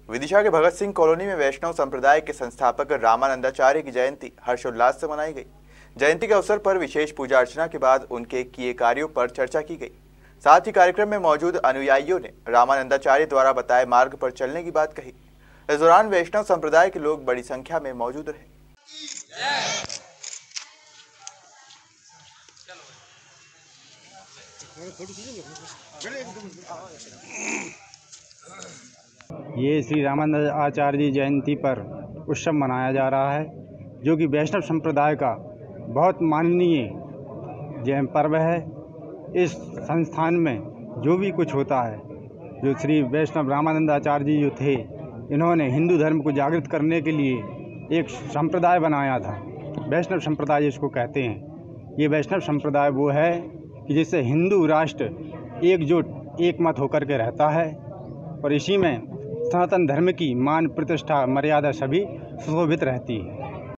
विदिशा के भगत सिंह कॉलोनी में वैष्णव संप्रदाय के संस्थापक रामानंदाचार्य की जयंती हर्षोल्लास से मनाई गई। जयंती के अवसर पर विशेष पूजा अर्चना के बाद उनके किए कार्यों पर चर्चा की गई। साथ ही कार्यक्रम में मौजूद अनुयायियों ने रामानंदाचार्य द्वारा बताए मार्ग पर चलने की बात कही। इस दौरान वैष्णव संप्रदाय के लोग बड़ी संख्या में मौजूद रहे। ये श्री रामानंदाचार्य जी जयंती पर उत्सव मनाया जा रहा है, जो कि वैष्णव संप्रदाय का बहुत माननीय जैन पर्व है। इस संस्थान में जो भी कुछ होता है, जो श्री वैष्णव रामानंदाचार्य जी जो थे, इन्होंने हिंदू धर्म को जागृत करने के लिए एक संप्रदाय बनाया था। वैष्णव संप्रदाय इसको कहते हैं। ये वैष्णव संप्रदाय वो है कि जिससे हिंदू राष्ट्र एकजुट एकमत होकर के रहता है और इसी में सनातन धर्म की मान प्रतिष्ठा मर्यादा सभी सुशोभित रहती है।